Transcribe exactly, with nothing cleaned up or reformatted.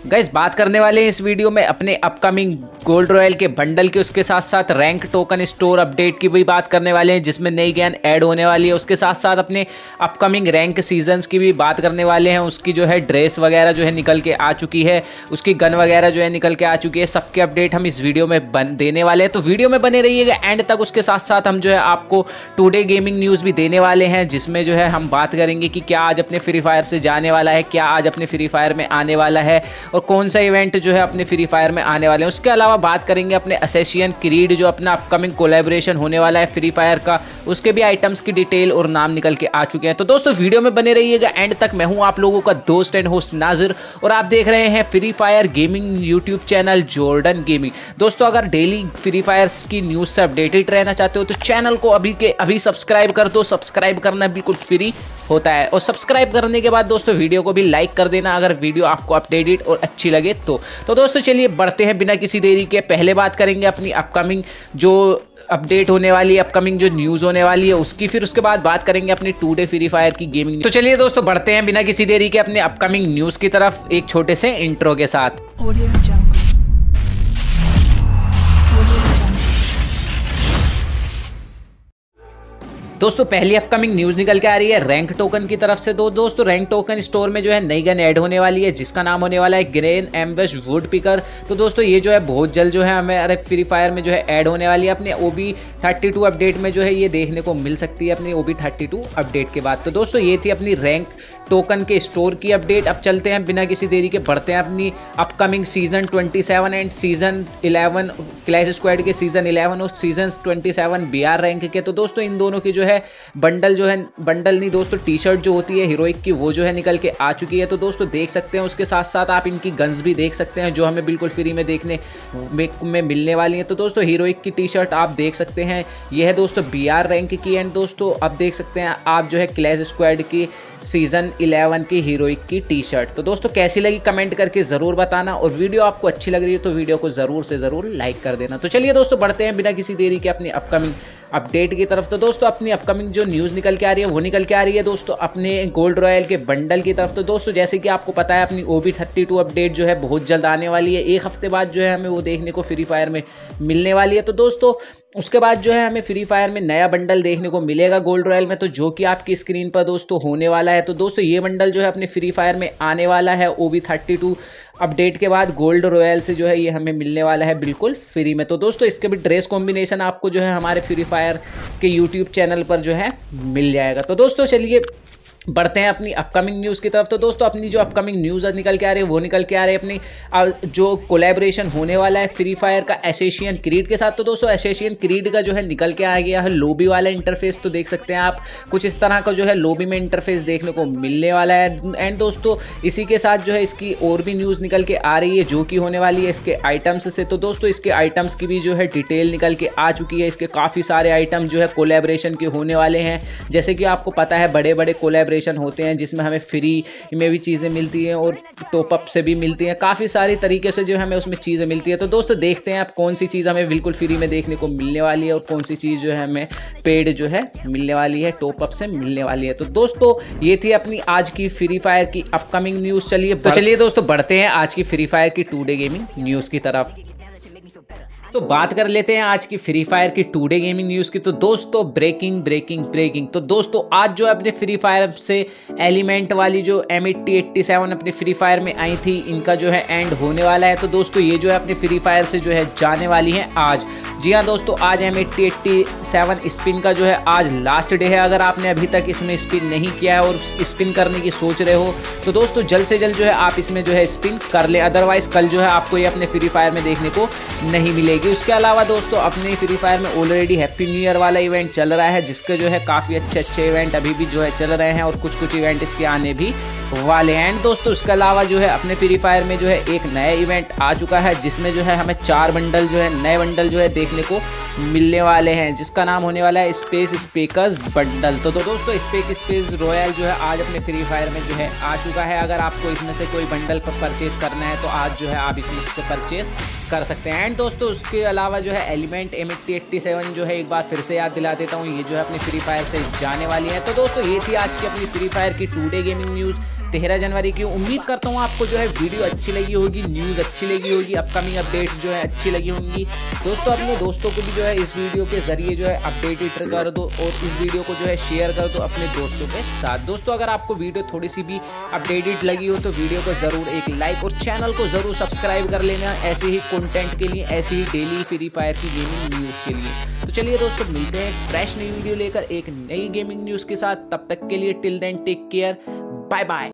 Guys बात करने वाले हैं इस वीडियो में अपने अपकमिंग गोल्ड रॉयल के बंडल के, उसके साथ साथ रैंक टोकन स्टोर अपडेट की भी बात करने वाले हैं जिसमें नई गन ऐड होने वाली है। उसके साथ साथ अपने अपकमिंग रैंक सीजन्स की भी बात करने वाले हैं। उसकी जो है ड्रेस वगैरह जो है निकल के आ चुकी है, उसकी गन वगैरह जो है निकल के आ चुकी है। सबके अपडेट हम इस वीडियो में बन देने वाले हैं, तो वीडियो में बने रहिएगा एंड तक। उसके साथ साथ हम जो है आपको टुडे गेमिंग न्यूज़ भी देने वाले हैं जिसमें जो है हम बात करेंगे कि क्या आज अपने फ्री फायर से जाने वाला है, क्या आज अपने फ्री फायर में आने वाला है और कौन सा इवेंट जो है अपने फ्री फायर में आने वाले हैं। उसके अलावा बात करेंगे अपने असैसिन क्रीड जो अपना अपकमिंग कोलैबोरेशन होने वाला है फ्री फायर का, उसके भी आइटम्स की डिटेल और नाम निकल के आ चुके हैं। तो दोस्तों वीडियो में बने रहिएगा एंड तक। मैं हूं आप लोगों का दोस्त एंड होस्ट नाजिर और आप देख रहे हैं free fire gaming YouTube channel Jordan gaming. दोस्तों अगर डेली फ्री फायर की न्यूज़ से अपडेटेड रहना चाहते हो तो चैनल को अभी के अभी सब्सक्राइब कर दो। सब्सक्राइब करना बिल्कुल फ्री होता है और सब्सक्राइब करने के बाद दोस्तों वीडियो को भी लाइक कर देना अगर वीडियो आपको अपडेटेड और अच्छी लगे तो। तो दोस्तों चलिए बढ़ते हैं बिना किसी देरी के। पहले बात करेंगे अपनी अपकमिंग जो अपडेट होने वाली है, अपकमिंग जो न्यूज़ होने वाली है उसकी, फिर उसके बाद बात करेंगे अपनी टू डे फ्री फायर की गेमिंग। तो चलिए दोस्तों बढ़ते हैं बिना किसी देरी के अपने अपकमिंग न्यूज़ की तरफ एक छोटे से इंट्रो के साथ। दोस्तों पहली अपकमिंग न्यूज़ निकल के आ रही है रैंक टोकन की तरफ से। दो दोस्तों रैंक टोकन स्टोर में जो है नई गन ऐड होने वाली है जिसका नाम होने वाला है ग्रेन एम्बेश वुड पिकर। तो दोस्तों ये जो है बहुत जल्द जो है हमें फ्री फायर में जो है ऐड होने वाली है। अपने O B thirty two update में जो है ये देखने को मिल सकती है अपनी O B thirty two update के बाद। तो दोस्तों ये थी अपनी रैंक टोकन के स्टोर की अपडेट। अब चलते हैं बिना किसी देरी के, बढ़ते हैं अपनी upcoming season twenty seven and season eleven clash squad के सीजन इलेवन और season twenty seven B R rank के। तो दोस्तों इन दोनों की जो है बंडल जो है बंडल नहीं दोस्तों टी शर्ट जो होती है हीरोइक की वो जो है निकल के आ चुकी है। तो दोस्तों देख सकते हैं, उसके साथ साथ आप इनकी गन्स भी देख सकते हैं जो हमें बिल्कुल फ्री में देखने में, में मिलने वाली है। तो दोस्तों हीरोइक की टी शर्ट आप देख सकते हैं, यह है दोस्तों बी आर रैंक की। एंड दोस्तों आप देख सकते हैं आप जो है क्लैश स्क्वाड की सीजन इलेवन की हीरोइक की टी शर्ट। तो दोस्तों कैसी लगी कमेंट करके ज़रूर बताना और वीडियो आपको अच्छी लग रही है तो वीडियो को ज़रूर से ज़रूर लाइक कर देना। तो चलिए दोस्तों बढ़ते हैं बिना किसी देरी के अपनी अपकमिंग अपडेट की तरफ। तो दोस्तों अपनी अपकमिंग जो न्यूज़ निकल के आ रही है वो निकल के आ रही है दोस्तों अपने गोल्ड रॉयल के बंडल की तरफ। तो दोस्तों जैसे कि आपको पता है अपनी O B thirty two update जो है बहुत जल्द आने वाली है, एक हफ्ते बाद जो है हमें वो देखने को फ्री फायर में मिलने वाली है। तो दोस्तों उसके बाद जो है हमें फ्री फायर में नया बंडल देखने को मिलेगा गोल्ड रॉयल में, तो जो कि आपकी स्क्रीन पर दोस्तों होने वाला है। तो दोस्तों ये बंडल जो है अपने फ्री फायर में आने वाला है O B thirty two update के बाद गोल्ड रॉयल से जो है ये हमें मिलने वाला है बिल्कुल फ्री में। तो दोस्तों इसके भी ड्रेस कॉम्बिनेशन आपको जो है हमारे फ्री फायर के यूट्यूब चैनल पर जो है मिल जाएगा। तो दोस्तों चलिए बढ़ते हैं अपनी अपकमिंग न्यूज़ की तरफ। तो दोस्तों अपनी जो अपकमिंग न्यूज़ निकल के आ रही है वो निकल के आ रही है अपनी जो कोलैबोरेशन होने वाला है फ्री फायर का असैसिन क्रीड के साथ। तो दोस्तों असैसिन क्रीड का जो है निकल के आ गया है लॉबी वाला इंटरफेस। तो देख सकते हैं आप कुछ इस तरह का जो है लॉबी में इंटरफेस देखने को मिलने वाला है। एंड दोस्तों इसी के साथ जो है इसकी और भी न्यूज़ निकल के आ रही है जो कि होने वाली है इसके आइटम्स से। तो दोस्तों इसके आइटम्स की भी जो है डिटेल निकल के आ चुकी है। इसके काफ़ी सारे आइटम जो है कोलैबोरेशन के होने वाले हैं। जैसे कि आपको पता है बड़े बड़े कोलैबोरेशन होते हैं जिसमें हमें फ्री में भी चीज़ें मिलती हैं और टॉपअप से भी मिलती हैं, काफ़ी सारी तरीके से जो हमें उसमें चीज़ें मिलती है। तो दोस्तों देखते हैं आप कौन सी चीज़ हमें बिल्कुल फ्री में देखने को मिलने वाली है और कौन सी चीज़ जो है हमें पेड जो है मिलने वाली है, टॉपअप से मिलने वाली है। तो दोस्तों ये थी अपनी आज की फ्री फायर की अपकमिंग न्यूज़। चलिए तो चलिए दोस्तों बढ़ते हैं आज की फ्री फायर की टू डे गेमिंग न्यूज़ की तरफ। तो बात कर लेते हैं आज की फ्री फायर की टू डे गेमिंग न्यूज़ की। तो दोस्तों ब्रेकिंग ब्रेकिंग ब्रेकिंग तो दोस्तों आज जो अपने फ्री फायर से एलिमेंट वाली जो एम एट्टी एट्टी सेवन अपने फ्री फायर में आई थी इनका जो है एंड होने वाला है। तो दोस्तों ये जो है अपने फ्री फायर से जो है जाने वाली है आज। जी हाँ दोस्तों आज M eighty eighty seven spin का जो है आज लास्ट डे है। अगर आपने अभी तक इसमें स्पिन नहीं किया है और स्पिन करने की सोच रहे हो तो दोस्तों जल्द से जल्द जो है आप इसमें जो है स्पिन कर ले, अदरवाइज कल जो है आपको ये अपने फ्री फायर में देखने को नहीं मिलेगी। उसके अलावा दोस्तों अपने फ्री फायर में ऑलरेडी हैप्पी न्यू ईयर वाला इवेंट चल रहा है जिसके जो है काफ़ी अच्छे अच्छे इवेंट अभी भी जो है चल रहे हैं और कुछ कुछ इवेंट इसके आने भी वाले हैं। दोस्तों इसके अलावा जो है अपने फ्री फायर में जो है एक नया इवेंट आ चुका है जिसमें जो है हमें चार बंडल जो है नए बंडल जो है देखने को मिलने वाले हैं जिसका नाम होने वाला है स्पेस स्पेकर्स बंडल। तो, तो दोस्तों स्पेक स्पेस रॉयल जो है आज अपने फ्री फायर में जो है आ चुका है। अगर आपको इसमें से कोई बंडल पर परचेज करना है तो आज जो है आप इसमें से परचेज कर सकते हैं। एंड दोस्तों उसके अलावा जो है element M eighty eighty seven जो है एक बार फिर से याद दिला देता हूँ ये जो है अपनी फ्री फायर से जाने वाली है। तो दोस्तों ये थी आज की अपनी फ्री फायर की टू डे गेमिंग न्यूज़। तेरह जनवरी की। उम्मीद करता हूँ आपको जो है वीडियो अच्छी लगी होगी, न्यूज़ अच्छी लगी होगी, अपकमिंग अपडेट्स जो है अच्छी लगी होंगी। दोस्तों अपने दोस्तों को भी जो है इस वीडियो के जरिए जो है अपडेटेड कर दो और इस वीडियो को जो है शेयर कर दो अपने दोस्तों के साथ। दोस्तों अगर आपको वीडियो थोड़ी सी भी अपडेटेड लगी हो तो वीडियो को जरूर एक लाइक और चैनल को जरूर सब्सक्राइब कर लेना ऐसे ही कंटेंट के लिए, ऐसे ही डेली फ्री फायर की गेमिंग न्यूज़ के लिए। तो चलिए दोस्तों मिलते हैं फ्रेश नई वीडियो लेकर एक नई गेमिंग न्यूज़ के साथ। तब तक के लिए till then take care, bye bye.